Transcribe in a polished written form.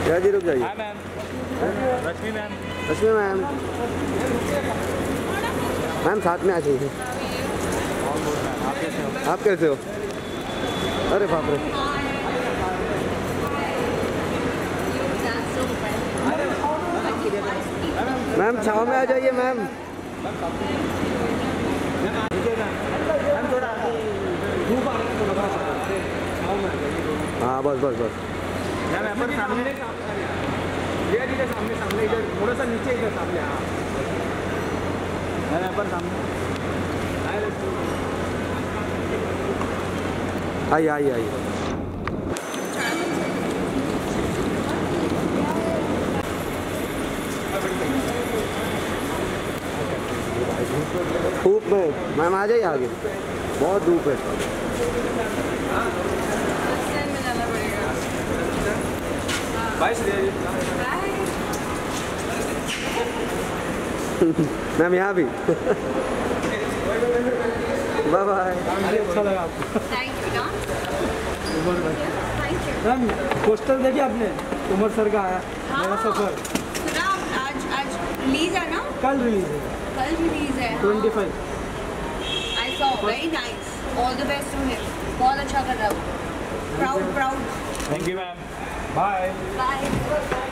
क्या जी रुक जाइए। Ma'am Rashmi ma'am. Rashmi ma'am, ma'am साथ में आ जाइए। आप कैसे हो? अरे बाप रे। मैम छाव में आ जाइए मैम। हाँ बस बस बस। मैम सामने सामने इधर थोड़ा सा नीचे इधर सामने। हाँ मैम सामने आइए आइए आइए। धूप में मैम आ जाइए आगे, बहुत धूप है। मैम यहाँ भी। Bye bye. अच्छा लगा आपको? थैंक यू मैम पोस्टर देखिए आपने उमर सर का आया मेरा सफर। सुना आज रिलीज है ना? कल रिलीज है। कल रिलीज है 25। I saw very nice. All the best to him. बहुत अच्छा कर रहा है। Proud. Thank you ma'am. Bye. Bye.